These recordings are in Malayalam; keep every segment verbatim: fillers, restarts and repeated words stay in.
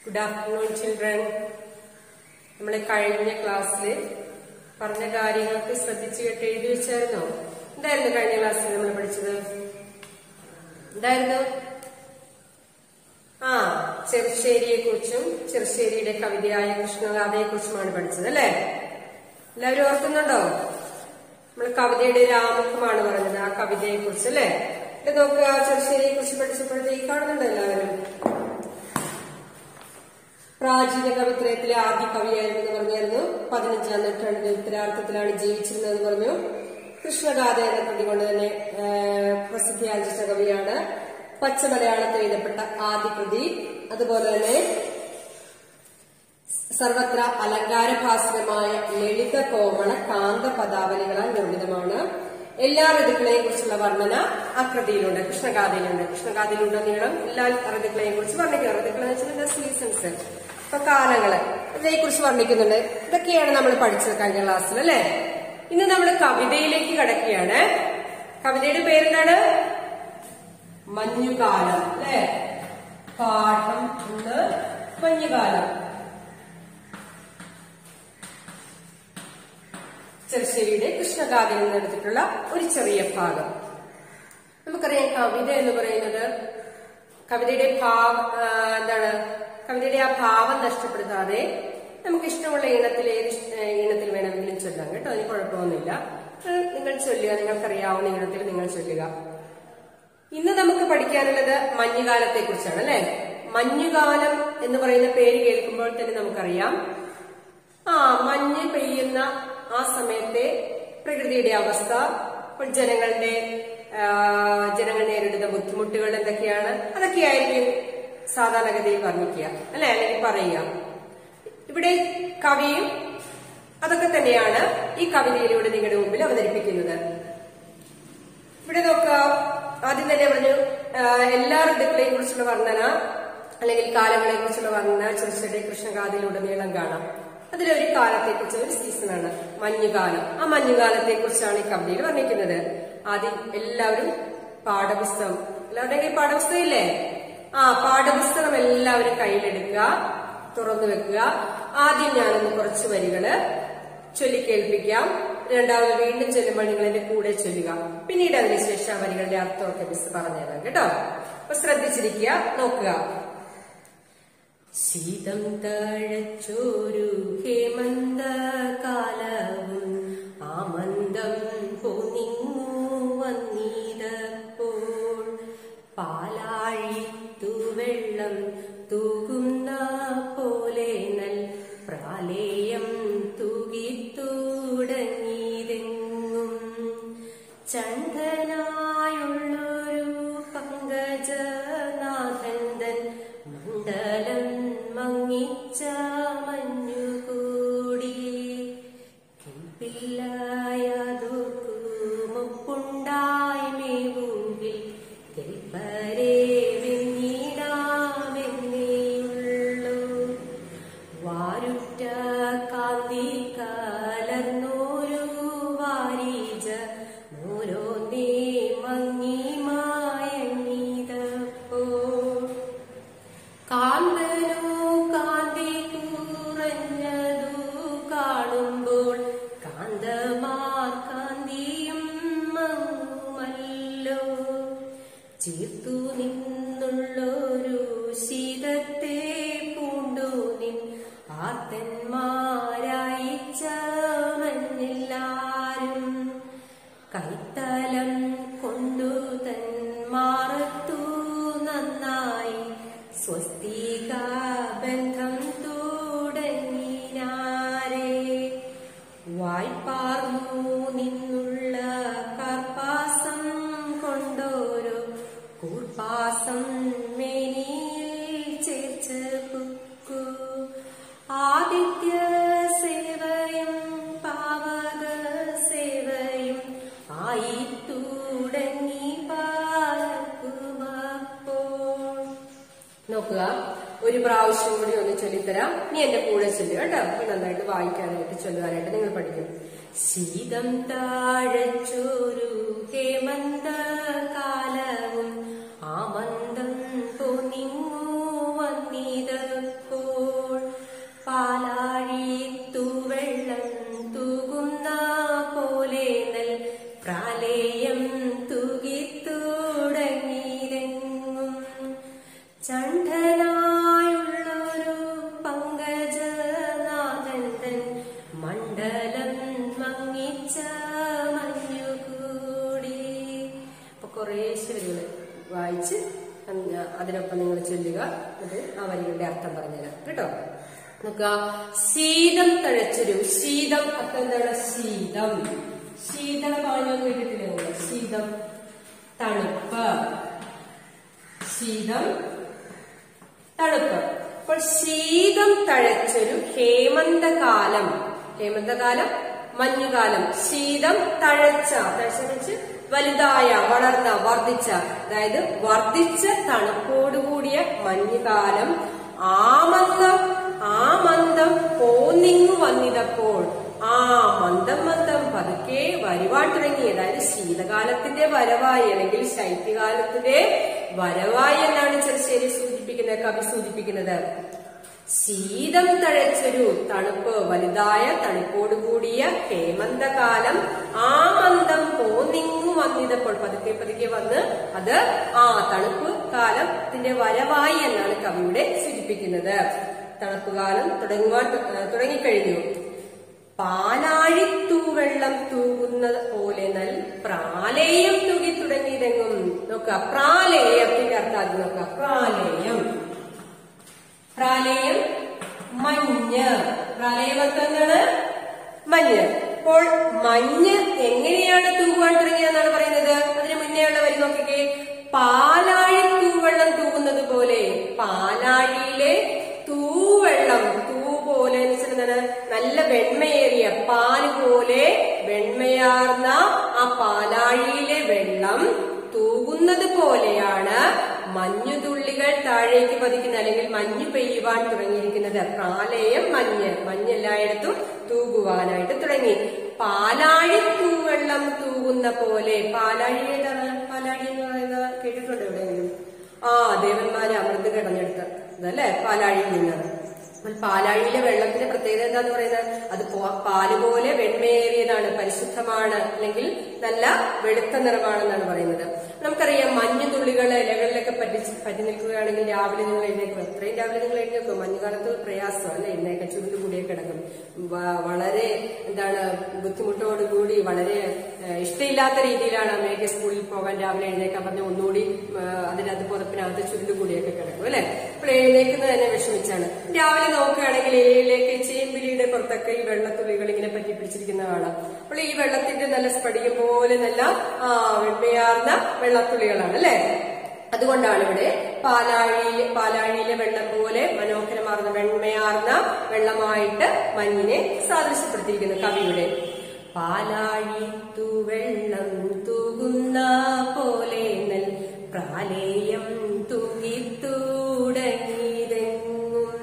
Good afternoon, children. നമ്മൾ കഴിഞ്ഞ ക്ലാസ്സിൽ പറഞ്ഞ കാര്യങ്ങൾക്ക് ശ്രദ്ധിച്ചു കേട്ട് എഴുതി വെച്ചായിരുന്നോ? എന്തായിരുന്നു കഴിഞ്ഞ ക്ലാസ്സിൽ നമ്മൾ പഠിച്ചത്? എന്തായിരുന്നു? ആ ചെറുശ്ശേരിയെ കുറിച്ചും ചെറുശ്ശേരിയുടെ കവിതയായ കൃഷ്ണഗാഥയെ കുറിച്ചുമാണ് പഠിച്ചത് അല്ലെ? എല്ലാവരും ഓർക്കുന്നുണ്ടോ? നമ്മൾ കവിതയുടെ രാമുഖമാണ് പറഞ്ഞത്, ആ കവിതയെ കുറിച്ച് അല്ലെ? ഇത് നോക്കുക, ചെറുശ്ശേരിയെ കുറിച്ച് പഠിച്ചപ്പോഴത്തേക്ക് കാണുന്നുണ്ടോ എല്ലാവരും? പ്രാചീന കവിത്രയത്തിലെ ആദ്യ കവിയായിരുന്നു പറഞ്ഞായിരുന്നു. പതിനഞ്ചാം നൂറ്റാണ്ടിന്റെ ഉത്തരാർത്ഥത്തിലാണ് ജീവിച്ചിരുന്നതെന്ന് പറഞ്ഞു. കൃഷ്ണഗാഥ എന്ന കൃതി കൊണ്ട് തന്നെ പ്രസിദ്ധി ആർജിച്ച കവിയാണ്. പച്ച മലയാളത്തിൽ എഴുതപ്പെട്ട ആദ്യ കൃതി. അതുപോലെ തന്നെ സർവത്ര അലങ്കാരഭാസുരമായ ലളിത കോമള കാന്ത പദാവലികളാൽ നിർമ്മിതമാണ്. എല്ലാ ഋതുക്കളെയും കുറിച്ചുള്ള വർണ്ണന ആ കൃതിയിലുണ്ട്, കൃഷ്ണഗാഥയിലുണ്ട്. കൃഷ്ണഗാഥയിലുടനീളം എല്ലാ ഋതുക്കളെയും കുറിച്ച് വർണ്ണിക്കുക. ഋതുക്കൾ എന്ന് വെച്ചാൽ സീസൺസ്, ഇപ്പൊ കാലങ്ങള്, ഇതിനെ കുറിച്ച് വർണ്ണിക്കുന്നുണ്ട്. ഇതൊക്കെയാണ് നമ്മൾ പഠിച്ചത് കഴിഞ്ഞ ക്ലാസ്സിൽ അല്ലെ? ഇന്ന് നമ്മൾ കവിതയിലേക്ക് കടക്കുകയാണ്. കവിതയുടെ പേരെന്താണ്? മഞ്ഞുകാലം അല്ലെ? പാഠം ഒന്ന് മഞ്ഞുകാലം. ചെറുശ്ശേരിയുടെ കൃഷ്ണഗാഥയിൽ നിന്ന് എടുത്തിട്ടുള്ള ഒരു ചെറിയ ഭാഗം. നമുക്കറിയാം, കവിത എന്ന് പറയുന്നത് കവിതയുടെ ഭാവ എന്താണ് കവിതയുടെ ആ ഭാവം നഷ്ടപ്പെടുത്താതെ നമുക്ക് ഇഷ്ടമുള്ള ഈണത്തിൽ ഏത് ഈണത്തിൽ വേണമെങ്കിലും ചൊല്ലാം കേട്ടോ, അതിന് കുഴപ്പമൊന്നുമില്ല. നിങ്ങൾ ചൊല്ലുക, നിങ്ങൾക്കറിയാവുന്ന ഈണത്തിൽ നിങ്ങൾ ചൊല്ലുക. ഇന്ന് നമുക്ക് പഠിക്കാനുള്ളത് മഞ്ഞുകാലത്തെ കുറിച്ചാണ് അല്ലെ? മഞ്ഞുകാലം എന്ന് പറയുന്ന പേര് കേൾക്കുമ്പോൾ തന്നെ നമുക്കറിയാം, ആ മഞ്ഞ് പെയ്യുന്ന ആ സമയത്തെ പ്രകൃതിയുടെ അവസ്ഥ, ജനങ്ങളുടെ ജനങ്ങൾ നേരിടുന്ന ബുദ്ധിമുട്ടുകൾ എന്തൊക്കെയാണ്, അതൊക്കെയായിരിക്കും സാധാരണഗതിയിൽ വർണ്ണിക്കുക അല്ലെ, അല്ലെങ്കിൽ പറയുക. ഇവിടെ കവിയും അതൊക്കെ തന്നെയാണ് ഈ കവിതയിലൂടെ നിങ്ങളുടെ മുമ്പിൽ അവതരിപ്പിക്കുന്നത്. ഇവിടെ നോക്കുക, ആദ്യം തന്നെ പറഞ്ഞു എല്ലാ ഋതുക്കളെയും കുറിച്ചുള്ള വർണ്ണന അല്ലെങ്കിൽ കാലങ്ങളെ കുറിച്ചുള്ള വർണ്ണന ചെറുശ്ശേരിയുടെ കൃഷ്ണഗാഥയിലുടനീളം കാണാം. അതിലൊരു കാലത്തെ കുറിച്ച്, ഒരു സീസണാണ് മഞ്ഞുകാലം. ആ മഞ്ഞുകാലത്തെ കുറിച്ചാണ് ഈ കവിതയിൽ വർണ്ണിക്കുന്നത്. ആദ്യം എല്ലാവരും പാഠപുസ്തകം, എല്ലാവരുടെയും പാഠപുസ്തകം ഇല്ലേ? ആ പാഠപുസ്തകം എല്ലാവരും കയ്യിലെടുക്കുക, തുറന്നു വെക്കുക. ആദ്യം ഞാനൊന്ന് കുറച്ച് വരികള് ചൊല്ലിക്കേൾപ്പിക്കാം. രണ്ടാമത് വീണ്ടും ചൊല്ലുമ്പോൾ നിങ്ങൾ എന്റെ കൂടെ ചൊല്ലുക. പിന്നീട് അതിനുശേഷം ആ വരികളുടെ അർത്ഥമൊക്കെ മിസ് പറഞ്ഞുതരാം കേട്ടോ. അപ്പൊ ശ്രദ്ധിച്ചിരിക്കുക, നോക്കുക. ശീതം തഴച്ചോരു ഹേമന്ത കാലവും ആമന്ദം പോന്നിങ്ങു വന്നിതപ്പോൾ പാലാഴിത്തു വെള്ളം തൂകുന്ന പോലെ നൽ പ്രാലേയം തൂകിത്തുടങ്ങിയതെങ്ങും ചണ്ഡനായുള്ളൊരു പങ്കജനാഥന്തൻ മണ്ഡലം മങ്ങിച്ച മഞ്ഞുകൂടി കെൽപ്പില്ലായതൊക്കുമൊപ്പുണ്ടായി മേവുകിൽ കെൽപ്പരേ വെന്നിടാമെന്നേയുള്ളൂ വാരുറ്റ കാന്തി കലർന്നോരു വാരിജ ഓരോന്നേ മങ്ങി മായങ്ങിതപ്പോ കാന്തനോ കാന്തി കുറഞ്ഞതു കാണുമ്പോൾ കാന്തമാർ കാന്തിയും മങ്ങുമല്ലോ ചീർത്തു നിന്നുള്ളൊരു ശീതത്തെ പൂണ്ടു നിൻ ആർത്തന്മാരായിച്ച മഞ്ഞെല്ലാരും കൈത്തലം കൊണ്ടു തൻ മാറത്തു നന്നായി സ്വസ്തിക ബന്ധം തുടങ്ങിനാരേ വായ്പാർന്നു നിന്നുള്ള കർപ്പാസം കൊണ്ടോരോ കൂർപ്പാസം മേനിയിൽ ചേർച്ച പുക്കു ആദിത്യ സേവയും പാവക സേവയും ആയി തുടങ്ങി പാർക്കുമപ്പോൾ. നോക്കുക, ഒരു പ്രാവശ്യം കൂടി ഒന്ന് ചൊല്ലിത്തരാം. നീ എന്റെ കൂടെ ചൊല്ലുക കേട്ടോ. നന്നായിട്ട് വായിക്കാനായിട്ട് ചൊല്ലുവാനായിട്ട് നിങ്ങൾ പഠിക്കും. ശീതം താഴച്ചോരു ഹേമന്ത കാലവും ആമന്ദം പോന്നിങ്ങു വന്നിതപ്പോ വാക്കിന്റെ അർത്ഥം പറഞ്ഞുതരാം കേട്ടോ. നോക്കുക, ശീതം തഴച്ചൊരു. ശീതം അർത്ഥം എന്താണ്? ശീതം. ശീതള പാനീയം കേട്ടിട്ടില്ലേ? ശീതം തണുപ്പ്. ശീതം തണുപ്പ്. അപ്പോൾ ശീതം തഴച്ചൊരു ഹേമന്തകാലം. ഹേമന്തകാലം മഞ്ഞുകാലം. ശീതം തഴച്ച, തഴച്ച വലുതായ, വളർന്ന, വർദ്ധിച്ച, അതായത് വർദ്ധിച്ച തണുപ്പോടുകൂടിയ മഞ്ഞുകാലം ആമന്ദം ആ മന്ദം പോന്നിങ്ങു വന്നിതപ്പോൾ. ആ മന്ദം മന്ദം പതുക്കെ വരുവാൻ തുടങ്ങി. അതായത് ശീതകാലത്തിന്റെ വരവായി അല്ലെങ്കിൽ ശൈത്യകാലത്തിന്റെ വരവായി എന്നാണ് ചെറുശ്ശേരി സൂചിപ്പിക്കുന്നത്, കവി സൂചിപ്പിക്കുന്നത്. ശീതം തഴച്ചൊരു തണുപ്പ്, വലുതായ തണുപ്പോടുകൂടിയ ഹേമന്തകാലം ആ മന്ദം പോന്നിങ്ങു വന്നിതപ്പോൾ. പതുക്കെ പതുക്കെ വന്ന് അത് ആ തണുപ്പ് കാലത്തിന്റെ വരവായി എന്നാണ് കവിയുടെ സൂചിപ്പിക്കുന്നത്. തണുപ്പ് കാലം തുടങ്ങുവാൻ തുടങ്ങിക്കഴിഞ്ഞു. പാലാഴിത്തൂവെള്ളം തൂകുന്നത് പോലെ നൽ പ്രാലേയം തൂകി തുടങ്ങിയതെങ്ങും. നോക്കുക, പ്രാലേയത്തിന്റെ അർത്ഥം നോക്കുക. പ്രാലേയം പ്രാലേയം മഞ്ഞ്. പ്രാലേയം അർത്ഥം എന്താണ്? മഞ്ഞ്. അപ്പോൾ മഞ്ഞ് എങ്ങനെയാണ് തൂകുവാൻ തുടങ്ങിയെന്നാണ് പറയുന്നത്. അതിന് മുന്നേ ഉള്ള വരി നോക്കിക്കേ. പാലാഴി തൂവെള്ളം തൂകുന്നത് പോലെ. പാലാഴിയിലെ തൂവെള്ളം, തൂ പോലെ എന്ന് വെച്ചാൽ നല്ല വെണ്മയേറിയ പാല് പോലെ വെണ്മയാർന്ന ആ പാലാഴിയിലെ വെള്ളം തൂകുന്നത് പോലെയാണ് മഞ്ഞുതുള്ളികൾ താഴേക്ക് പതിക്കുന്ന അല്ലെങ്കിൽ മഞ്ഞ് പെയ്യുവാൻ തുടങ്ങിയിരിക്കുന്നത്. പ്രാലേയം മഞ്ഞ്. മഞ്ഞ് എല്ലായിടത്തും തൂകുവാനായിട്ട് തുടങ്ങി. പാലാഴി തൂവെള്ളം തൂകുന്ന പോലെ. പാലാഴി ഏതാണ്? പാലാഴി എന്ന് പറയുന്നത് കേട്ടിട്ടുണ്ടോ എവിടെയെങ്കിലും? ആ ദേവന്മാരെ അമൃത് കിടഞ്ഞെടുത്ത അതല്ലേ പാലാഴിയിൽ നിന്ന്. പാലാഴിയിലെ വെള്ളത്തിന്റെ പ്രത്യേകത എന്താന്ന് പറയുന്നത്? അത് പാല് പോലെ വെണ്മയേറിയതാണ്, പരിശുദ്ധമാണ്, അല്ലെങ്കിൽ നല്ല വെളുത്ത നിറമാണെന്നാണ് പറയുന്നത്. നമുക്കറിയാം മഞ്ഞുതുള്ളികൾ ഇലകളിലൊക്കെ പറ്റി പറ്റി നിൽക്കുകയാണെങ്കിൽ രാവിലെ നിങ്ങൾ എഴുന്നേക്കും. എത്രയും രാവിലെ നിങ്ങൾ എഴുന്നേക്കും. മഞ്ഞുകാലത്ത് പ്രയാസമല്ല എഴുന്നേക്കാൻ, ചുരുണ്ട് കൂടിയെ കിടക്കും. വളരെ എന്താണ് ബുദ്ധിമുട്ടോടുകൂടി വളരെ ഇഷ്ടമില്ലാത്ത രീതിയിലാണ് അമ്മയൊക്കെ സ്കൂളിൽ പോകാൻ രാവിലെ എഴുന്നേക്കാൻ പറഞ്ഞ ഒന്നുകൂടി അതിനകത്ത് പുതപ്പിനകത്ത് ചുരുണ്ട് കൂടിയൊക്കെ കിടക്കും അല്ലെ. അപ്പോൾ എഴുന്നേക്കുന്നത് തന്നെ വിഷമിച്ചാണ്. രാവിലെ നോക്കുകയാണെങ്കിൽ ഇലയിലേക്ക് ചേമ്പിലിയുടെ പുറത്തൊക്കെ ഈ വെള്ളത്തുള്ളികൾ ഇങ്ങനെ പറ്റി പിടിച്ചിരിക്കുന്ന കാണാം. അപ്പോൾ ഈ വെള്ളത്തിന്റെ നല്ല സ്ഫടികം പോലെ നല്ല ആ വെണ്മയാർന്ന വെള്ളത്തുള്ളികളാണ് അല്ലെ. അതുകൊണ്ടാണ് ഇവിടെ പാലാഴിയിലെ പാലാഴിയിലെ വെള്ളം പോലെ മനോഹരമാർന്ന വെണ്മയാർന്ന വെള്ളമായിട്ട് മഞ്ഞിനെ സാദൃശ്യപ്പെടുത്തിയിരിക്കുന്നു കവിയുടെ. പാലാഴി തൂവെള്ളം തൂകുന്ന പോലെ നൽ പ്രാലേയം തൂകിത്തൂടങ്ങിതെങ്ങും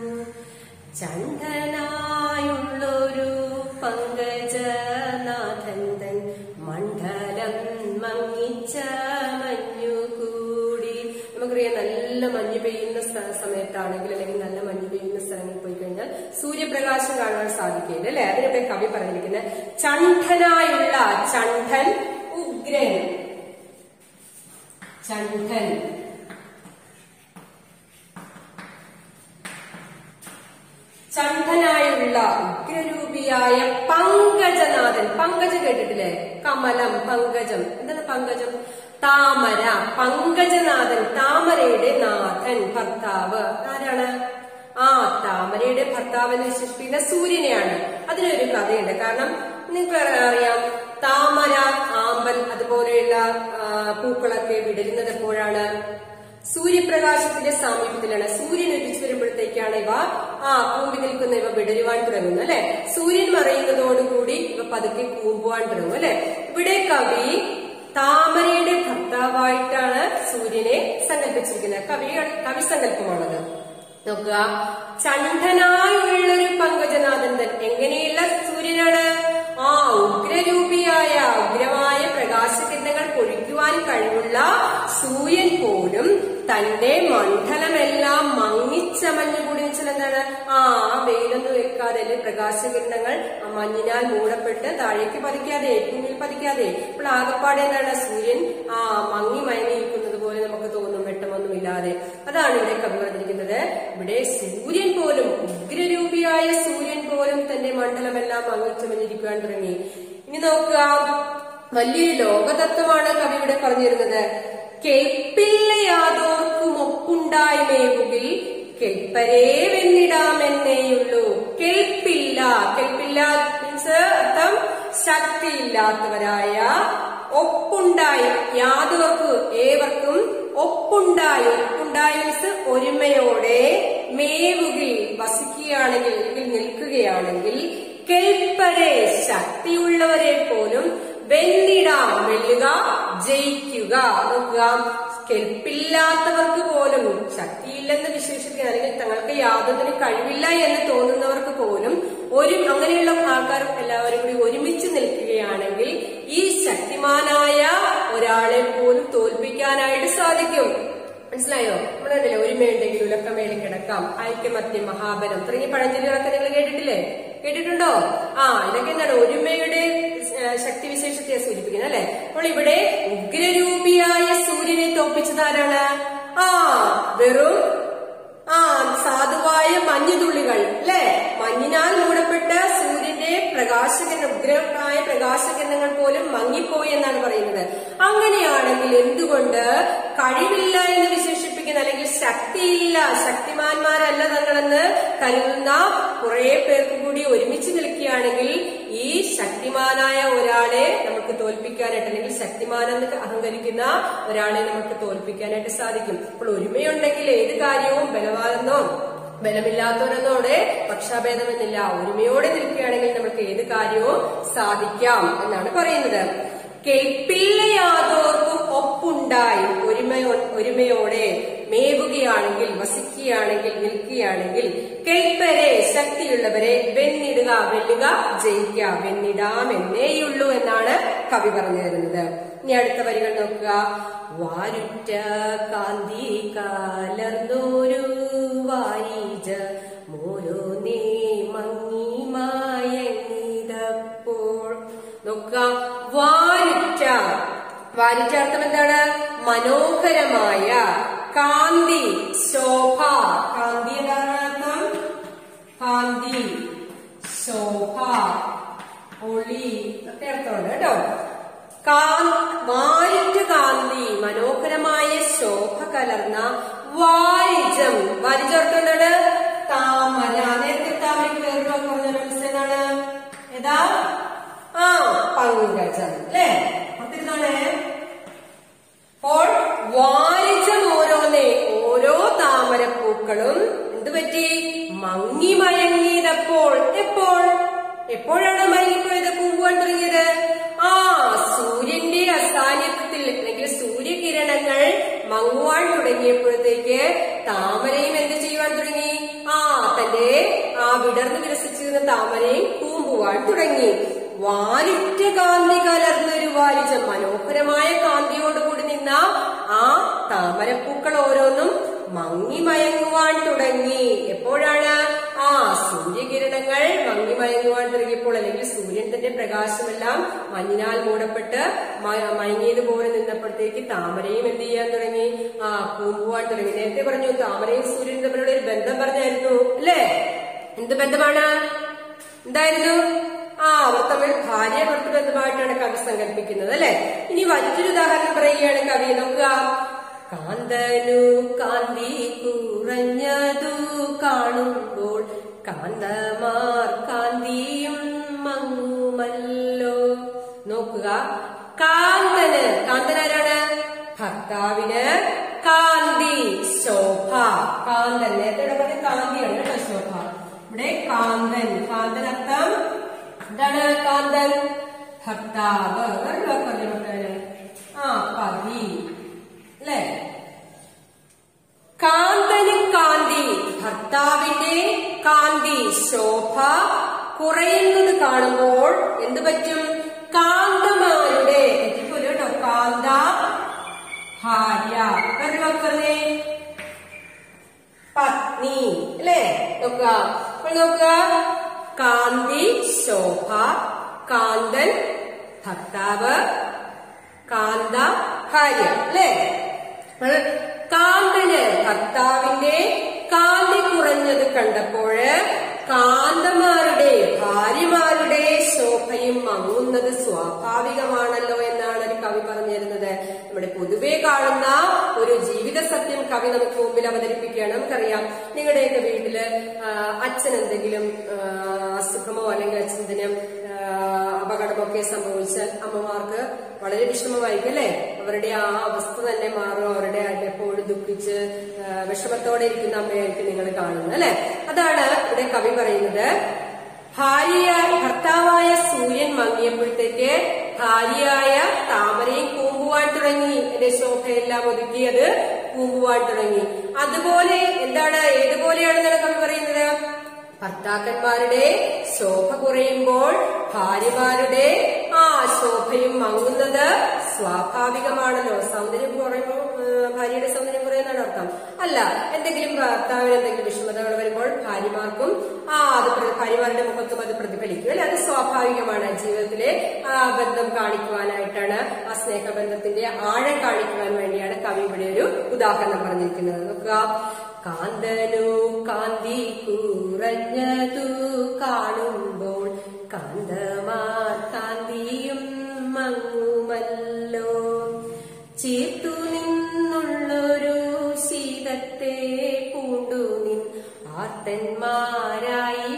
ചണ്ഡനായുള്ളൊരു പങ്കജനാഥൻ തൻ മണ്ഡലം മങ്ങിച്ച മഞ്ഞുകൂടി. നമുക്കറിയാം നല്ല മഞ്ഞ് പെയ്യുന്ന സമയത്താണെങ്കിൽ അല്ലെങ്കിൽ നല്ല മഞ്ഞ് പെയ്യുന്ന സ്ഥലങ്ങളിൽ പോയി കഴിഞ്ഞാൽ സൂര്യപ്രകാശം കാണാൻ സാധിക്കില്ല അല്ലെ. അതിനിവിടെ കവി പറഞ്ഞിരിക്കുന്നത് ചണ്ഡനായുള്ള. ചണ്ഡൻ ഉഗ്രൻ. ചണ്ഡൻ ചണ്ഡനായുള്ള ഉഗ്രരൂപിയായ പങ്കജനാഥൻ. പങ്കജം കേട്ടിട്ടില്ലേ? കമലം, പങ്കജം. എന്താണ് പങ്കജം? താമര. പങ്കജനാഥൻ, താമരയുടെ നാഥൻ, ഭർത്താവ്. ആരാണ്? ആ താമരയുടെ ഭർത്താവിനെ വിശേഷിപ്പിക്കുന്ന സൂര്യനെയാണ്. അതിനൊരു കഥയുണ്ട്. കാരണം നിങ്ങൾക്ക് അറിയാം താമര, ആമ്പൽ അതുപോലെയുള്ള പൂക്കളൊക്കെ വിടരുന്നത് എപ്പോഴാണ്? സൂര്യപ്രകാശത്തിന്റെ സാമീപ്യത്തിലാണ്. സൂര്യൻ ഉദിച്ചു വരുമ്പോഴത്തേക്കാണ് ഇവ ആ കൂമ്പി നിൽക്കുന്ന ഇവ വിടരുവാൻ തുടങ്ങുന്നത് അല്ലെ. സൂര്യൻ മറയുന്നതോടുകൂടി ഇവ പതുക്കെ കൂമ്പുവാൻ തുടങ്ങും അല്ലെ. ഇവിടെ കവി താമരയുടെ ഭർത്താവായിട്ടാണ് സൂര്യനെ സങ്കല്പിച്ചിരിക്കുന്നത്. കവി കവി സങ്കല്പമാണത്. നോക്കുക, ചണ്ഡനായുള്ളൊരു പങ്കജനാഥൻ. എങ്ങനെയുള്ള സൂര്യനാണ്? ആ ഉഗ്രരൂപിയായ ഉഗ്രമായ പ്രകാശകിരണങ്ങൾ പൊഴിക്കുവാൻ കഴിവുള്ള സൂര്യൻ പോലും തന്റെ മണ്ഡലമെല്ലാം മങ്ങിച്ചമഞ്ഞുകൂടി വെച്ചാൽ എന്താണ്? ആ വെയിലൊന്നും വെക്കാതെ അല്ലെ പ്രകാശകിരണങ്ങൾ മഞ്ഞിനാൽ മൂടപ്പെട്ട് താഴേക്ക് പതിക്കാതെ ഭൂമിയിൽ പതിക്കാതെ ഇപ്പോൾ ആകപ്പാടെ എന്താണ്? സൂര്യൻ ആ മങ്ങി മയങ്ങിയിരിക്കുന്നത് പോലെ നമുക്ക് തോന്നും, വെട്ടമൊന്നുമില്ലാതെ. അതാണ് ഇവിടെ കവി പറഞ്ഞിരിക്കുന്നത്. ഇവിടെ സൂര്യൻ പോലും, ഉഗ്രരൂപിയായ സൂര്യൻ പോലും തന്റെ മണ്ഡലമെല്ലാം മങ്ങിച്ചമഞ്ഞിരിക്കുവാൻ തുടങ്ങി. ഇനി നോക്കുക, വലിയൊരു ലോകതത്വമാണ് കവി ഇവിടെ പറഞ്ഞിരുന്നത്. കേൾപ്പില്ല യാതോർക്കും ഒപ്പുണ്ടായി മേവുകിൽ കെൽപ്പരേ വെന്നിടാമെന്നേയുള്ളൂ. കെൽപ്പില്ല, കെൽപ്പില്ല മീൻസ് അർത്ഥം ശക്തിയില്ലാത്തവരായ, ഒപ്പുണ്ടായി യാതൊവർക്കും ഏവർക്കും ഒപ്പുണ്ടായി, ഒപ്പുണ്ടായി മീൻസ് ഒരുമയോടെ, മേവുകിൽ വസിക്കുകയാണെങ്കിൽ അല്ലെങ്കിൽ നിൽക്കുകയാണെങ്കിൽ, കെൽപ്പരെ ശക്തിയുള്ളവരെ പോലും വെന്നിടാം വെല്ലുക ജയിക്കുക. നോക്കുക, കെൽപ്പില്ലാത്തവർക്ക് പോലും, ശക്തിയില്ലെന്ന് വിശേഷിക്കുക അല്ലെങ്കിൽ തങ്ങൾക്ക് യാതൊന്നിനും കഴിവില്ല എന്ന് തോന്നുന്നവർക്ക് പോലും ഒരു അങ്ങനെയുള്ള ആൾക്കാർ എല്ലാവരും കൂടി ഒരുമിച്ച് നിൽക്കുകയാണെങ്കിൽ ഈ ശക്തിമാനായ ഒരാളെ പോലും തോൽപ്പിക്കാനായിട്ട് സാധിക്കും. മനസ്സിലായോ? നമ്മളല്ലേ ഒരുമയുണ്ടെങ്കിൽ ഉലക്കമേൽ കിടക്കാം, ഐക്യമത്യം മഹാബലം തുടങ്ങിയ പഴഞ്ചൊല്ലുകളൊക്കെ നിങ്ങൾ കേട്ടിട്ടില്ലേ? കേട്ടിട്ടുണ്ടോ? ആ ഇതൊക്കെ എന്താണ് ഒരുമയുടെ ശക്തിവിശേഷത്തെ സൂചിപ്പിക്കുന്നത് അല്ലെ. അപ്പോൾ ഇവിടെ ഉഗ്രരൂപിയായ സൂര്യനെ തോൽപ്പിച്ചതാരാണ്? ആ വെറും ആ സാധുവായ മഞ്ഞുതുള്ളികൾ അല്ലെ. മഞ്ഞിനാൽ മൂടപ്പെട്ട സൂര്യന്റെ പ്രകാശകിരണം, ഉഗ്രമായ പ്രകാശകിരണങ്ങൾ പോലും മങ്ങിപ്പോയി എന്നാണ് പറയുന്നത്. അങ്ങനെയാണെങ്കിൽ എന്തുകൊണ്ട് കഴിവില്ല എന്ന് വിശേഷിപ്പിക്കുന്ന അല്ലെങ്കിൽ ശക്തിയില്ല, ശക്തിമാന്മാരല്ല തങ്ങളെന്ന് കരുതുന്ന കുറെ പേർക്ക് കൂടി ഒരുമിച്ച് നിൽക്കുകയാണെങ്കിൽ ഈ ശക്തിമാനായ ഒരാളെ നമുക്ക് തോൽപ്പിക്കാനായിട്ട് അല്ലെങ്കിൽ ശക്തിമാനെന്ന് അഹങ്കരിക്കുന്ന ഒരാളെ നമുക്ക് തോൽപ്പിക്കാനായിട്ട് സാധിക്കും. അപ്പോൾ ഒരുമയുണ്ടെങ്കിൽ ഏത് കാര്യവും ബലവാനെന്നോ ബലമില്ലാത്തവരെന്നോടെ പക്ഷാഭേദമെന്നില്ല, ഒരുമയോടെ നിൽക്കുകയാണെങ്കിൽ നമുക്ക് ഏത് കാര്യവും സാധിക്കാം എന്നാണ് പറയുന്നത്. കെൽപ്പില്ല യാതൊർക്കും ഒപ്പുണ്ടായി ഒരുമയോ ഒരുമയോടെ മേവുകയാണെങ്കിൽ, വസിക്കുകയാണെങ്കിൽ, നിൽക്കുകയാണെങ്കിൽ, കെൽപ്പരെ ശക്തിയുള്ളവരെ വെന്നിടുക വെല്ലുക ജയിക്കുക, വെന്നിടാം എന്നേയുള്ളൂ എന്നാണ് കവി പറഞ്ഞു തരുന്നത്. ഇനി അടുത്ത വരികൾ നോക്കുക. വാരുറ്റ കാന്തി കലർന്നോരു വാരിജ മോരോ നീ മങ്ങി മായങ്ങിയപ്പോൾ. നോക്കുക, വാരിറ്റ, വാരിറ്റ അർത്ഥം എന്താണ്? മനോഹരമായ, കാന്തി ശോഭ, കാന്തി എന്താണ് അർത്ഥം? കാന്തി ശോഭ ഒളി ഒക്കെ അർത്ഥമുണ്ട് കേട്ടോ. വാരിറ്റ് കാന്തി മനോഹരമായ ശോഭ കലർന്ന വാരിജം, വാരിജം അർത്ഥം എന്താണ്? താമര. നേരത്തെ താമരയ്ക്ക് വേറൊരു പറഞ്ഞൊരു എന്താണ്? ഏതാ? ആ പങ്കജം അല്ലേ. അതെന്താണ്? അപ്പോൾ വാരിജം ഓരോന്നേ, ഓരോ താമരപ്പൂക്കളും എന്ത് പറ്റി? മങ്ങി മയങ്ങിയതപ്പോൾ. എപ്പോൾ എപ്പോഴാണ് മയങ്ങിപ്പോയത്, പൂവുവാൻ തുടങ്ങിയത്? ആ സൂര്യന്റെ അസാന്നിധ്യത്തിൽ അല്ലെങ്കിൽ സൂര്യകിരണങ്ങൾ മങ്ങുവാൻ തുടങ്ങിയപ്പോഴത്തേക്ക് താമരയും എന്ത് ചെയ്യുവാൻ തുടങ്ങി? ആ തന്റെ ആ വിടർന്ന് വികസിച്ചിരുന്ന താമരയും പൂമ്പുവാൻ തുടങ്ങി. വാരിറ്റ കാന്തി കലർന്നൊരു വാരിജം, മനോഹരമായ കാന്തിയോടുകൂടി നിന്ന ആ താമരപ്പൂക്കൾ ഓരോന്നും മങ്ങി മയങ്ങുവാൻ തുടങ്ങി. എപ്പോഴാണ്? ആ സൂര്യകിരണങ്ങൾ മങ്ങി മയങ്ങുവാൻ തുടങ്ങിയപ്പോൾ, അല്ലെങ്കിൽ സൂര്യൻ തന്റെ പ്രകാശമെല്ലാം മഞ്ഞിനാൽ മൂടപ്പെട്ട് മയങ്ങിയതുപോലെ നിന്നപ്പോഴത്തേക്ക് താമരയും എന്ത് ചെയ്യാൻ തുടങ്ങി? ആ പൂമ്പുവാൻ തുടങ്ങി. നേരത്തെ പറഞ്ഞു താമരയും സൂര്യനും തമ്മിലുള്ള ഒരു ബന്ധം പറഞ്ഞായിരുന്നു അല്ലേ? എന്ത് ബന്ധമാണ്? എന്തായിരുന്നു? ആ അവർ തമ്മിൽ ഭാര്യ ഭർത്തൃ ബന്ധമായിട്ടാണ് കവി സങ്കല്പിക്കുന്നത് അല്ലെ. ഇനി മറ്റൊരു ഉദാഹരണം പറയുകയാണ് കവി. നോക്കുക. കാന്തനു കാന്തി കുറഞ്ഞതു കാണുമ്പോൾ കാന്തമാർ കാന്തിയും മങ്ങുമല്ലോ. നോക്കുക, കാന്തന്, കാന്തനാരാണ്? ഭർത്താവിന് കാന്തി ശോഭ, കാന്തൻ. നേരത്തെ പറഞ്ഞ കാന്തിയാണ് കേട്ടോ ശോഭ. ഇവിടെ കാന്തൻ, കാന്തൻ അർത്ഥം എന്താണ്? കാന്തൻ ഭർത്താവ്, ആ പതി അല്ലേ. കാന്തന് കാന്തി, ഭർത്താവിന്റെ കാന്തി ശോഭ കുറയുന്നത് കാണുമ്പോൾ എന്ത് പറ്റും? കാന്തമാരുടെ കേട്ടോ, കാന്ത ഭാര്യ, പറഞ്ഞേ പത്നി അല്ലേ. നോക്കുക, അപ്പോൾ നോക്കുക, കാന്തി ശോഭ, കാന്തൻ ഭർത്താവ്, കാന്ത ഭാര്യ അല്ലേ. കാന്തന് ഭർത്താവിന്റെ കാന്തി കുറഞ്ഞത് കണ്ടപ്പോഴ് കാന്തമാരുടെ ഭാര്യമാരുടെ ശോഭയും മങ്ങുന്നത് സ്വാഭാവികമാണല്ലോ എന്നാണ് ഒരു കവി പറഞ്ഞു തരുന്നത്. നമ്മുടെ പൊതുവെ കാണുന്ന ഒരു ജീവിത സത്യം കവി നമുക്ക് മുമ്പിൽ അവതരിപ്പിക്കുകയാണ്. നമുക്കറിയാം നിങ്ങളുടെയൊക്കെ വീട്ടില് അച്ഛൻ എന്തെങ്കിലും അസുഖമോ അല്ലെങ്കിൽ അച്ഛനും അപകടമൊക്കെ സംഭവിച്ചാൽ അമ്മമാർക്ക് വളരെ വിഷമമായിരിക്കും അല്ലെ. അവരുടെ ആ അവസ്ഥ തന്നെ മാറും. അവരുടെ എപ്പോഴും ദുഃഖിച്ച് വിഷമത്തോടെ ഇരിക്കുന്ന അമ്മയായിരിക്കും നിങ്ങൾ കാണുന്നത് അല്ലെ. അതാണ് ഇവിടെ കവി പറയുന്നത്. ഭാര്യ ഭർത്താവായ സൂര്യൻ മങ്ങിയപ്പോഴത്തേക്ക് ഭാര്യയായ താമരയും കൂമ്പുവാൻ തുടങ്ങി. എന്റെ ശോഭയെല്ലാം ഒതുക്കിയത് കൂമ്പുവാൻ തുടങ്ങി. അതുപോലെ എന്താണ്, ഏതുപോലെയാണെന്നാണ് കവി പറയുന്നത്? ഭർത്താക്കന്മാരുടെ ശോഭ കുറയുമ്പോൾ ഭാര്യമാരുടെ ആ ശോഭയും മങ്ങുന്നത് സ്വാഭാവികമാണല്ലോ. സൗന്ദര്യം കുറയുമ്പോൾ ഭാര്യയുടെ സൗന്ദര്യം കുറയുന്നതാണ് അർത്ഥം അല്ല. എന്തെങ്കിലും ഭർത്താവിന് എന്തെങ്കിലും വിഷമതകൾ വരുമ്പോൾ ഭാര്യമാർക്കും ആ അത് ഭാര്യമാരുടെ മുഖത്തും അത് പ്രതിഫലിക്കും അല്ലെ. അത് സ്വാഭാവികമാണ്. ജീവിതത്തിലെ ആ ബന്ധം കാണിക്കുവാനായിട്ടാണ്, ആ സ്നേഹബന്ധത്തിന്റെ ആഴം കാണിക്കുവാൻ വേണ്ടിയാണ് കവി ഇവിടെ ഒരു ഉദാഹരണം പറഞ്ഞിരിക്കുന്നത്. നോക്കുക. കാന്തനു കാന്തി കുറഞ്ഞതു കാണുമ്പോൾ കാന്തമാർ കാന്തിയും മങ്ങുമല്ലോ. ചേർത്തു നിന്നുള്ളൊരു ശീതത്തെ പൂണ്ടു നിൻ ആർത്തന്മാരായി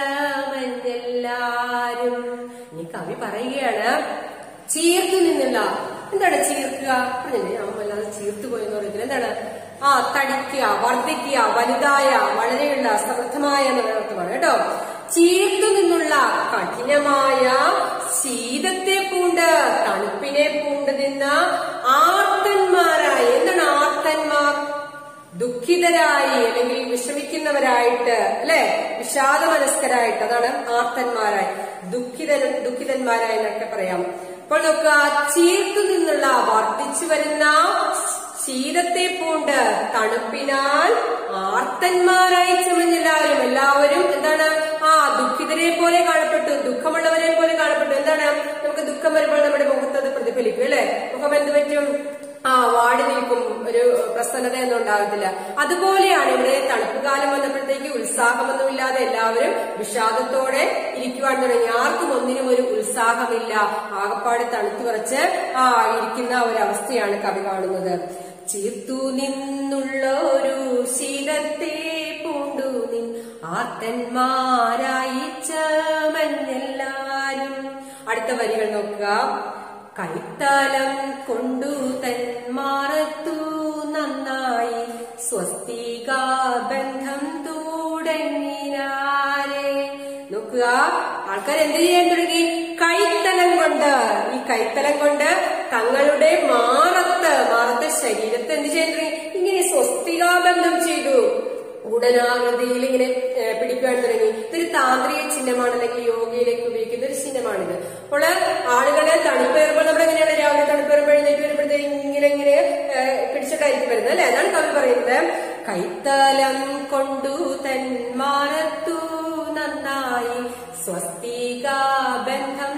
ചമഞ്ഞെല്ലാരും. ഇനി കവി പറയുകയാണ് ചീർത്തു നിന്നില്ല. എന്താണ് ചീർക്കുക? പറഞ്ഞില്ലേ അമ്മല്ലാതെ ചീർത്തു പോയെന്ന് പറയുന്നത് എന്താണ്? ആ തടിക്കുക, വർദ്ധിക്കുക, വലുതായ, വളരെയുള്ള, സമൃദ്ധമായ എന്നുള്ള അർത്ഥമാണ് കേട്ടോ. ചീർത്തു നിന്നുള്ള കഠിനമായ ശീതത്തെ പൂണ്ട് തണുപ്പിനെ പൂണ്ട് നിന്ന ആർത്തന്മാരായി. എന്താണ് ആർത്തന്മാർ? ദുഃഖിതരായി അല്ലെങ്കിൽ വിഷമിക്കുന്നവരായിട്ട് അല്ലെ, വിഷാദ മനസ്കരായിട്ട്, അതാണ് ആർത്തന്മാരായി. ദുഃഖിത ദുഃഖിതന്മാരായി എന്നൊക്കെ പറയാം. അപ്പോൾ നോക്കുക, ചീർത്തു നിന്നുള്ള വർദ്ധിച്ചു വരുന്ന ശീതത്തെ പൂണ്ട് തണുപ്പിനാൽ ആർത്തന്മാരായി ചമഞ്ഞെല്ലാവരും. എല്ലാവരും എന്താണ്? ആ ദുഃഖിതരെ പോലെ കാണപ്പെട്ടു, ദുഃഖമുള്ളവരെ പോലെ കാണപ്പെട്ടു. എന്താണ്? നമുക്ക് ദുഃഖം വരുമ്പോൾ നമ്മുടെ മുഖത്ത് അത് പ്രതിഫലിക്കും അല്ലെ. മുഖം എന്ത് പറ്റും? ആ വാടി നിൽക്കും, ഒരു പ്രസന്നതയൊന്നും ഉണ്ടാകത്തില്ല. അതുപോലെയാണ് ഇവിടെ തണുപ്പ് കാലം വന്നപ്പോഴത്തേക്ക് ഉത്സാഹമൊന്നുമില്ലാതെ എല്ലാവരും വിഷാദത്തോടെ ഇരിക്കുവാൻ തുടങ്ങി. ആർക്കും ഒന്നിനും ഒരു ഉത്സാഹമില്ല. ആകപ്പാട് തണുത്തു വിറച്ച് ആ ഇരിക്കുന്ന ഒരവസ്ഥയാണ് കവി കാണുന്നത്. ചീർത്തു നിന്നുള്ള ഒരു ശീലത്തെ പൂണ്ടു നിൻ ആർത്തന്മാരായി ചമഞ്ഞെല്ലാരും. അടുത്ത വരികൾ നോക്കുക. കൈത്താലം കൊണ്ടു തന്മാറത്തു നന്നായി സ്വസ്തിക ബന്ധം തുടങ്ങിനാരെ. നോക്കുക, ആൾക്കാർ എന്ത് ചെയ്യാൻ തുടങ്ങി? കൈത്തലം കൊണ്ട്, ഈ കൈത്തലം കൊണ്ട് തങ്ങളുടെ മാറത്ത് മാറത്തെ ശരീരത്തെ എന്ത് ചെയ്യാൻ തുടങ്ങി? ഇങ്ങനെ സ്വസ്തികാബന്ധം ചെയ്തു. ഉടനാകൃതിയിൽ ഇങ്ങനെ പിടിക്കുവാൻ തുടങ്ങി. ഇതൊരു താന്ത്രിക ചിഹ്നമാണ്, അല്ലെങ്കിൽ യോഗയിലേക്ക് ഉപയോഗിക്കുന്ന ഒരു ചിഹ്നമാണിത്. അപ്പോൾ ആളുകളെ തണുപ്പേറുമ്പോൾ നമ്മൾ എങ്ങനെയാണ് രാവിലെ തണുപ്പേറുമ്പോൾ എഴുന്നേറ്റ് വരുമ്പോഴത്തേക്ക് ഇങ്ങനെ ഇങ്ങനെ പിടിച്ചിട്ടായിരിക്കും വരുന്നത് അല്ലെ. അതാണ് കവി പറയുന്നത്. കൈത്തലം കൊണ്ടു തന്മാറത്തു നന്നായി സ്വസ്തിക ബന്ധം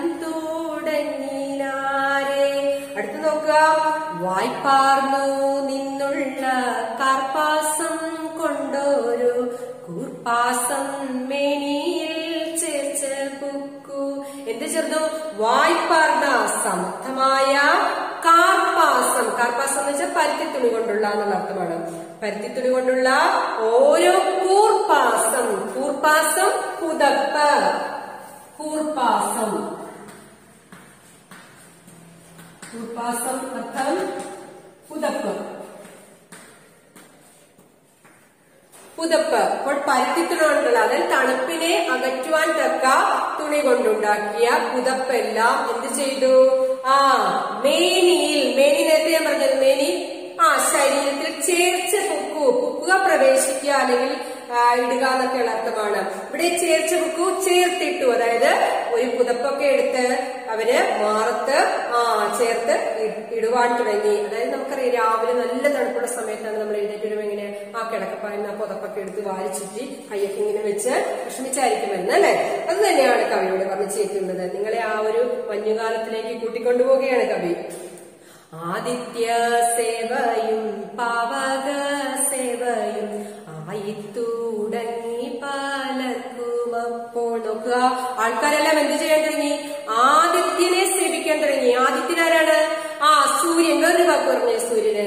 തുടങ്ങിനാരെ. അടുത്ത് നോക്കുക. വായ്പാർന്നു നിന്നുള്ള കാർപ്പാസം കൊണ്ടൊരു കൂർപ്പാസം മേനിയിൽ ചേർച്ച് പുക്കു. എന്ത് ചേർന്നു? വായ്പാർന്ന സമർത്ഥമായ കാർപ്പാസം. കാർപ്പാസം എന്ന് വെച്ചാൽ പരുത്തിത്തുണി കൊണ്ടുള്ള എന്നുള്ള അർത്ഥമാണ്. പരുത്തിത്തുണി കൊണ്ടുള്ള ഓരോ കൂർപ്പാസം. കൂർപ്പാസം പുതപ്പ്. കൂർപ്പാസം കൂർപ്പാസം അർത്ഥം പുതപ്പ്. പുതപ്പ് അപ്പോൾ പരുത്തിത്തുണി കൊണ്ടുള്ള, അതായത് തണുപ്പിനെ അകറ്റുവാൻ തക്ക തുണി കൊണ്ടുണ്ടാക്കിയ പുതപ്പെല്ലാം എന്ത് ചെയ്തു? ആ മേനിയിൽ, മേനി നേരത്തെ ഞാൻ പറഞ്ഞത് മേനി ആ ശരീരത്തിൽ ചേർച്ച പുക്കു. പുക്കുക പ്രവേശിക്കുക അല്ലെങ്കിൽ ഇടുക എന്നൊക്കെയുള്ള അർത്ഥമാണ്. ഇവിടെ ചേർച്ച പുക്കു ചേർത്തിട്ടു. അതായത് ഒരു പുതപ്പൊക്കെ എടുത്ത് അവര് മാറത്ത് ആ ചേർത്ത് ഇടുവാൻ തുടങ്ങി. അതായത് നമുക്കറിയാം രാവിലെ നല്ല തണുപ്പുള്ള സമയത്താണ് നമ്മൾ എഴുന്നേറ്റ് വരുമ്പോൾ ഇങ്ങനെ ആ കിടക്കപ്പായിരുന്ന പുതപ്പൊക്കെ എടുത്ത് വാരി ചുറ്റി കയ്യൊക്കെ ഇങ്ങനെ വെച്ച് വിഷമിച്ചായിരിക്കും വരുന്നത് അല്ലെ. അത് തന്നെയാണ് കവിയോട് പറഞ്ഞു ചേർക്കുന്നത്. നിങ്ങളെ ആ ഒരു മഞ്ഞുകാലത്തിലേക്ക് കൂട്ടിക്കൊണ്ടുപോവുകയാണ് കവി. ആദിത്യ സേവയും പാവക സേവയും ആയി തുടങ്ങി പലർക്കും. അപ്പോൾ നോക്കുക, ആൾക്കാരെല്ലാം എന്ത് ചെയ്യാൻ തുടങ്ങി? ആദിത്യനെ സേവിക്കാൻ തുടങ്ങി. ആദിത്യനാരാണ്? ആ സൂര്യൻ. വേറൊരു വാക്ക് പറഞ്ഞേ, സൂര്യന്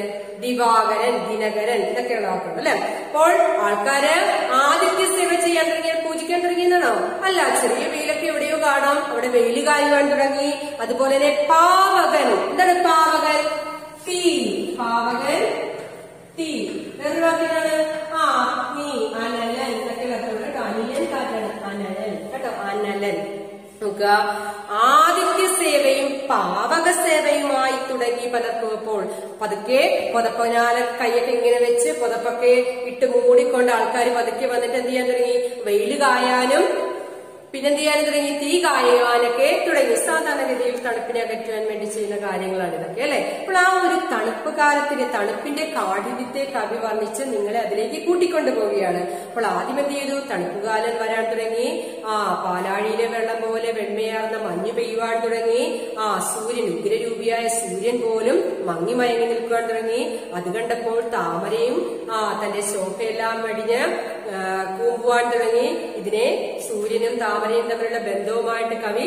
ദിവാകരൻ, ദിനകരൻ ഇതൊക്കെയുള്ള വാക്കുണ്ട് അല്ലെ. അപ്പോൾ ആൾക്കാര് ആദിത്യ സേവ ചെയ്യാൻ തുടങ്ങിയാൽ പൂജിക്കാൻ തുടങ്ങിയെന്നാണോ? അല്ല, ചെറിയ വെയിലൊക്കെ എവിടെയോ കാണാം, അവിടെ വെയിൽ കായുവാൻ തുടങ്ങി. അതുപോലെ തന്നെ പാവകൻ, എന്താണ് പാവകൻ? തീ. പാവകൻ തീ. വേറൊരു വാക്കിനാണ് ആ നീ അനലൻ എന്നൊക്കെ കേട്ടോ. അനിയൻ കാറ്റാണ് അനലൻ കേട്ടോ, അനലൻ. നോക്കുക, ആദിത്യ സേവയും പാവക സേവയുമായി തുടങ്ങി പലർക്കും. അപ്പോൾ പതുക്കെ പുതപ്പനാല കൈയൊക്കെ ഇങ്ങനെ വെച്ച് പുതപ്പൊക്കെ ഇട്ട് മൂടിക്കൊണ്ട് ആൾക്കാർ പതുക്കെ വന്നിട്ട് എന്ത് ചെയ്യാൻ തുടങ്ങി? വെയിൽ കായാനും പിന്നെന്ത് ചെയ്യാൻ തുടങ്ങി? തീ കായുവാനൊക്കെ തുടങ്ങി. സാധാരണഗതിയിൽ തണുപ്പിനെ അകറ്റുവാൻ വേണ്ടി ചെയ്യുന്ന കാര്യങ്ങളാണ് ഇതൊക്കെ അല്ലെ. അപ്പോൾ ആ ഒരു തണുപ്പ് കാലത്തിന്റെ തണുപ്പിന്റെ കാഠിന്യത്തെ കവി വർണ്ണിച്ച് നിങ്ങളെ അതിലേക്ക് കൂട്ടിക്കൊണ്ടു പോവുകയാണ്. അപ്പോൾ ആദ്യം എന്ത് ചെയ്തു? തണുപ്പുകാലം വരാൻ തുടങ്ങി. ആ പാലാഴിയിലെ വെള്ളം പോലെ വെണ്മയാർന്ന മഞ്ഞ് പെയ്യുവാൻ തുടങ്ങി. ആ സൂര്യൻ, ഉഗ്രരൂപിയായ സൂര്യൻ പോലും മങ്ങി മയങ്ങി നിൽക്കുവാൻ തുടങ്ങി. അത് കണ്ടപ്പോൾ താമരയും ആ തന്റെ ശോഭയെല്ലാം വെടിഞ്ഞ് കൂമ്പുവാൻ തുടങ്ങി. ഇതിനെ സൂര്യനും താമരയും തമ്മിലുള്ള ബന്ധവുമായിട്ട് കവി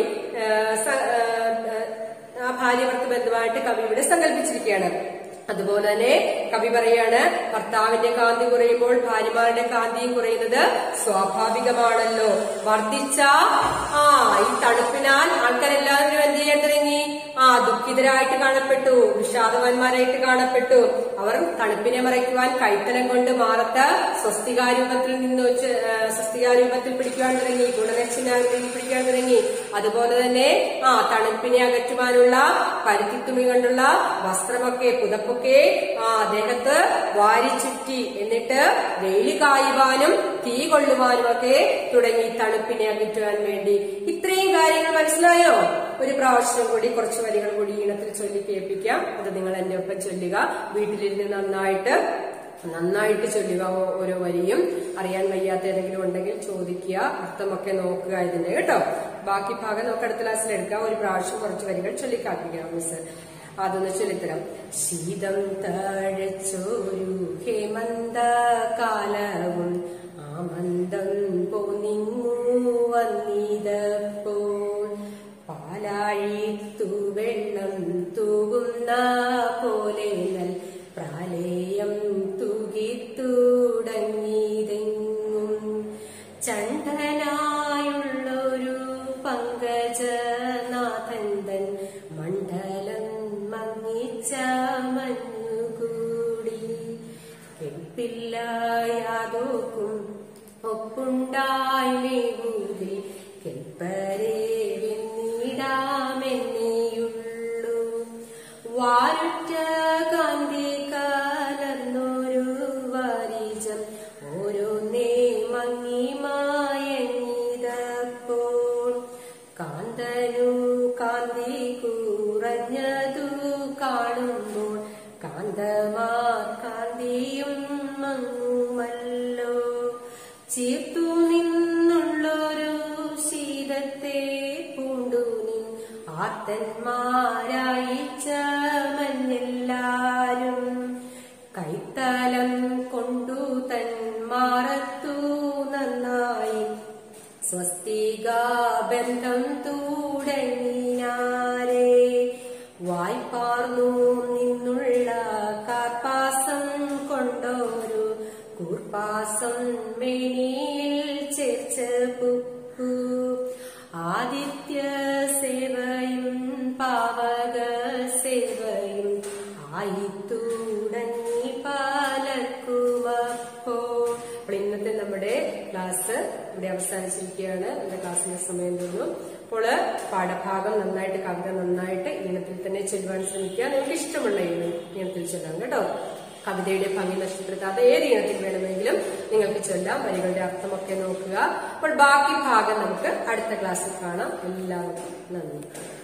ആ ഭാര്യഭർത്തൃ ബന്ധമായിട്ട് കവി ഇവിടെ സങ്കല്പിച്ചിരിക്കുകയാണ്. അതുപോലെ തന്നെ കവി പറയാണ്, ഭർത്താവിന്റെ കാന്തി കുറയുമ്പോൾ ഭാര്യമാരുടെ കാന്തിയും കുറയുന്നത് സ്വാഭാവികമാണല്ലോ. വർദ്ധിച്ച ആ ഈ തണുപ്പിനാൽ ആൾക്കാരെല്ലാവരും എന്ത് ചെയ്യാൻ തുടങ്ങി? ആ ദുഃഖിതരായിട്ട് കാണപ്പെട്ടു, വിഷാദവാന്മാരായിട്ട് കാണപ്പെട്ടു. അവർ തണുപ്പിനെ മറയ്ക്കുവാൻ കൈത്തലം കൊണ്ട് മാറത്ത് സ്വസ്തികാരൂപത്തിൽ നിന്ന് വെച്ച് സ്വസ്തികാരൂപത്തിൽ പിടിക്കുവാൻ തുടങ്ങി, ഗുണലക്ഷണാകൃതിയിൽ പിടിക്കാൻ തുടങ്ങി. അതുപോലെ തന്നെ ആ തണുപ്പിനെ അകറ്റുവാനുള്ള പരുത്തിത്തുണി കൊണ്ടുള്ള വസ്ത്രമൊക്കെ പുതപ്പൊക്കെ ആ ദേഹത്ത് വാരി ചുറ്റി, എന്നിട്ട് വെയിൽ കായുവാനും തീ കൊള്ളുവാനും ഒക്കെ തുടങ്ങി തണുപ്പിനെ അകറ്റുവാൻ വേണ്ടി. ഇത്രയും കാര്യങ്ങൾ മനസ്സിലായോ? ഒരു പ്രാവശ്യം കൂടി കുറച്ച് വരികൾ കൂടി ഈണത്തിൽ ചൊല്ലി കേൾപ്പിക്കാം. അത് നിങ്ങൾ എന്റെ ഒപ്പം ചൊല്ലുക. വീട്ടിലിരുന്ന് നന്നായിട്ട് നന്നായിട്ട് ചൊല്ലുക. ഓരോ വരിയും അറിയാൻ വയ്യാത്ത ഏതെങ്കിലും ഉണ്ടെങ്കിൽ ചോദിക്കുക, അർത്ഥമൊക്കെ നോക്കുക ഇതിന്റെ കേട്ടോ. ബാക്കി ഭാഗം നമുക്ക് അടുത്ത ക്ലാസ്സിൽ എടുക്കാം. ഒരു പ്രാവശ്യം കുറച്ച് വരികൾ ചൊല്ലിക്കാപ്പിക്കാം മിസ്. അതൊന്ന് ചൊല്ലിത്തരാം. ശീതം തഴച്ചൊരു ഹേമന്ത കാലവും ആമന്ദം പോന്നിങ്ങു വന്നിതപ്പോൾ പാലാഴിത്തു വെള്ളം തൂകുന്ന പോലെ നൽ പ്രാലേയം തൂകിത്തുടങ്ങിതെങ്ങും ചണ്ഡനായുള്ളൊരു പങ്കജനാഥൻ തൻ മണ്ഡലം മങ്ങിച്ച മഞ്ഞുകൂടി കെപ്പില്ല യാതൊക്കും ഒപ്പുണ്ടായി മേകൂതി കെപ്പരേ വെന്നിടാമെന്നേയുള്ളൂ വാരുറ്റ കാന്തി കലർന്നൊരു വാരിജം ഓരോന്നേ മങ്ങി മായങ്ങിയതപ്പോൾ കാന്തനു കാന്തി കുറഞ്ഞതു കാണുമ്പോൾ കാന്തമാ കാന്തിയും മങ്ങുമല്ലോ ചീർത്തു നിന്നുള്ളൊരു ശീതത്തെ പൂണ്ടു നിൻ ആർത്തന്മാരായിച്ച മഞ്ഞെല്ലാരും കൈത്തലം കൊണ്ടു തൻ മാറത്തു നന്നായി സ്വസ്തികാബന്ധം തുടങ്ങിനാരേ വായ്പാർന്നു നിന്നുള്ള കാർപ്പാസം കൊണ്ടൊരു കൂർപ്പാസം മേനിയിൽ ചേർച്ച പുപ്പു ആദിത്യ സേവയും പാവക സേവയും ആയിത്തുടങ്ങി പാലക്കുമപ്പോൾ. അപ്പോൾ ഇന്നത്തെ നമ്മുടെ ക്ലാസ് ഇവിടെ അവസാനിച്ചിരിക്കുകയാണ്. നമ്മുടെ ക്ലാസ്സിന്റെ സമയം തോന്നുന്നു. അപ്പോൾ പാഠഭാഗം നന്നായിട്ട് കവിത നന്നായിട്ട് ഈണത്തിൽ തന്നെ ചൊല്ലുവാൻ ശ്രമിക്കുക. നിങ്ങൾക്ക് ഇഷ്ടമുള്ള ഈണം ഈണത്തിൽ ചൊല്ലാം കേട്ടോ. കവിതയുടെ ഭംഗി നഷ്ടപ്പെടുത്താതെ ഏത് ഈണത്തിൽ വേണമെങ്കിലും നിങ്ങൾക്ക് ചൊല്ലാം. വരികളുടെ അർത്ഥമൊക്കെ നോക്കുക. അപ്പോൾ ബാക്കി ഭാഗം നമുക്ക് അടുത്ത ക്ലാസ്സിൽ കാണാം. എല്ലാവർക്കും നന്ദി.